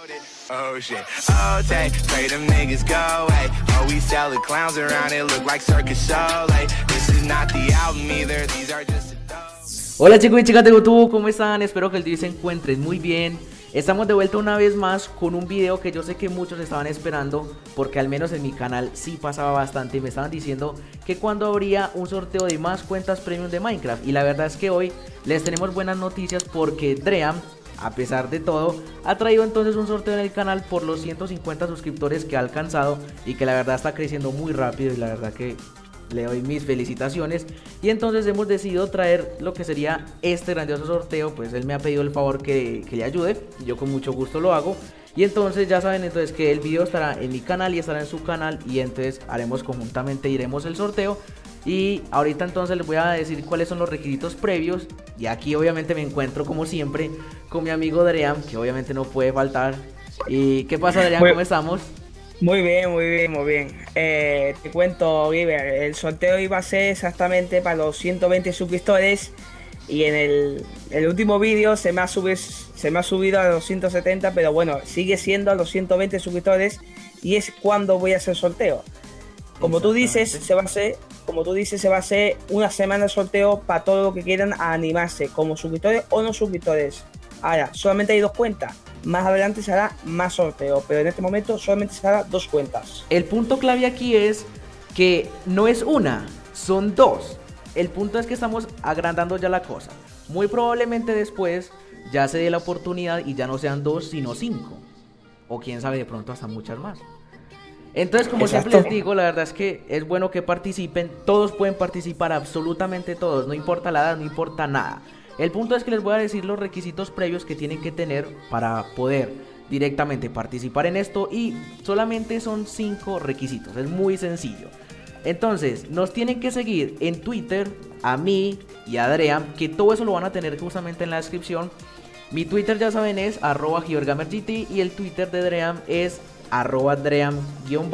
Oh shit, oh take, pray them niggas go away. Oh we sell the clowns around it look like circus show. Like this is not the album either, these are just a... Hola chicos y chicas de YouTube, ¿cómo están? Espero que el día se encuentren muy bien. Estamos de vuelta una vez más con un video que yo sé que muchos estaban esperando, porque al menos en mi canal sí pasaba bastante y me estaban diciendo que cuando habría un sorteo de más cuentas premium de Minecraft. Y la verdad es que hoy les tenemos buenas noticias porque Dream, a pesar de todo, ha traído entonces un sorteo en el canal por los 150 suscriptores que ha alcanzado y que la verdad está creciendo muy rápido y la verdad que le doy mis felicitaciones. Y entonces hemos decidido traer lo que sería este grandioso sorteo. Pues él me ha pedido el favor que le ayude y yo con mucho gusto lo hago. Y entonces ya saben entonces que el video estará en mi canal y estará en su canal, y entonces haremos conjuntamente, iremos el sorteo. Y ahorita entonces les voy a decir cuáles son los requisitos previos. Y aquí obviamente me encuentro como siempre con mi amigo Dream, que obviamente no puede faltar. ¿Y qué pasa, Dream? ¿Cómo estamos? Muy bien, muy bien, muy bien. Te cuento, Oliver, el sorteo iba a ser exactamente para los 120 suscriptores. Y en el último vídeo se me ha subido a los 170, pero bueno, sigue siendo a los 120 suscriptores. Y es cuando voy a hacer el sorteo. Como tú dices, se va a hacer una semana de sorteo para todo lo que quieran animarse, como suscriptores o no suscriptores. Ahora, solamente hay 2 cuentas. Más adelante se hará más sorteo, pero en este momento solamente se hará 2 cuentas. El punto clave aquí es que no es una, son 2. El punto es que estamos agrandando ya la cosa. Muy probablemente después ya se dé la oportunidad y ya no sean 2 sino 5. O quién sabe, de pronto hasta muchas más. Entonces, como siempre les digo, la verdad es que es bueno que participen. Todos pueden participar, absolutamente todos. No importa la edad, no importa nada. El punto es que les voy a decir los requisitos previos que tienen que tener para poder directamente participar en esto. Y solamente son 5 requisitos, es muy sencillo. Entonces, nos tienen que seguir en Twitter, a mí y a Dream, que todo eso lo van a tener justamente en la descripción. Mi Twitter, ya saben, es @givergamergt, y el Twitter de Dream es @dream_djk,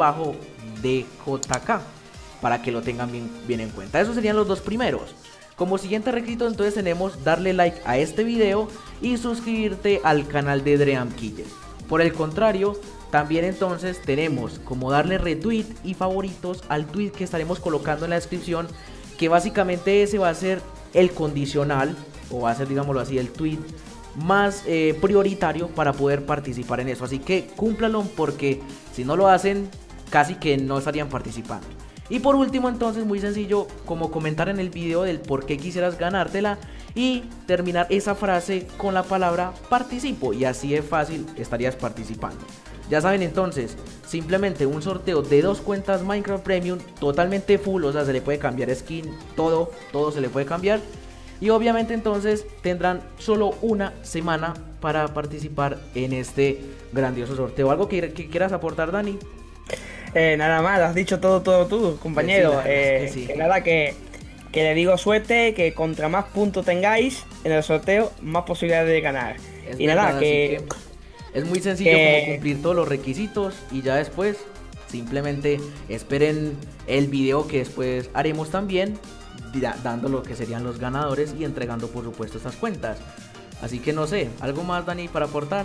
para que lo tengan bien en cuenta. Esos serían los 2 primeros. Como siguiente requisito entonces tenemos darle like a este video y suscribirte al canal de Dream Killer. Por el contrario, también entonces tenemos como darle retweet y favoritos al tweet que estaremos colocando en la descripción, que básicamente ese va a ser el condicional, o va a ser, digámoslo así, el tweet más prioritario para poder participar en eso. Así que cúmplalo, porque si no lo hacen casi que no estarían participando. Y por último entonces, muy sencillo, como comentar en el video del por qué quisieras ganártela y terminar esa frase con la palabra participo, y así de fácil estarías participando. Ya saben entonces, simplemente un sorteo de 2 cuentas Minecraft Premium totalmente full, o sea, se le puede cambiar skin, todo se le puede cambiar. Y obviamente entonces tendrán solo una semana para participar en este grandioso sorteo. ¿Algo que quieras aportar, Dani? Nada más, has dicho todo tú, compañero. Sí. Que nada, que le digo suerte, que contra más puntos tengáis en el sorteo, más posibilidades de ganar. Y nada, que es muy sencillo como cumplir todos los requisitos, y ya después simplemente esperen el video que después haremos también, dando lo que serían los ganadores y entregando por supuesto estas cuentas. Así que no sé, ¿algo más, Dani, para aportar?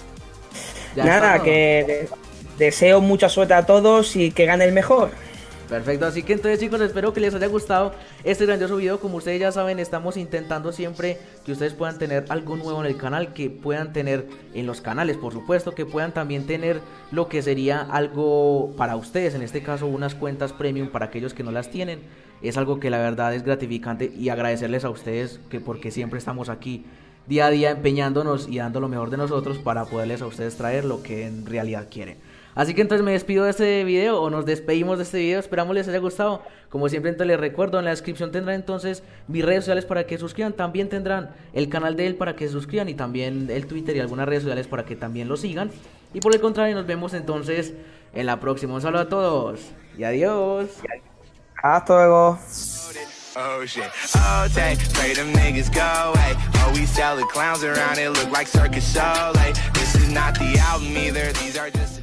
Nada, que deseo mucha suerte a todos y que gane el mejor. Perfecto, así que entonces, chicos, espero que les haya gustado este grandioso video. Como ustedes ya saben, estamos intentando siempre que ustedes puedan tener algo nuevo en el canal, que puedan tener en los canales, por supuesto, que puedan también tener lo que sería algo para ustedes, en este caso unas cuentas premium para aquellos que no las tienen. Es algo que la verdad es gratificante, y agradecerles a ustedes porque siempre estamos aquí día a día empeñándonos y dando lo mejor de nosotros para poderles a ustedes traer lo que en realidad quieren. Así que entonces me despido de este video, o nos despedimos de este video. Esperamos les haya gustado. Como siempre entonces les recuerdo, en la descripción tendrán entonces mis redes sociales para que se suscriban. También tendrán el canal de él para que se suscriban, y también el Twitter y algunas redes sociales para que también lo sigan. Y por el contrario, nos vemos entonces en la próxima. Un saludo a todos y adiós. Hasta luego. Oh shit, oh take, pray them niggas go away. Oh we sell the clowns around it look like circus show. Like this is not the album either, these are just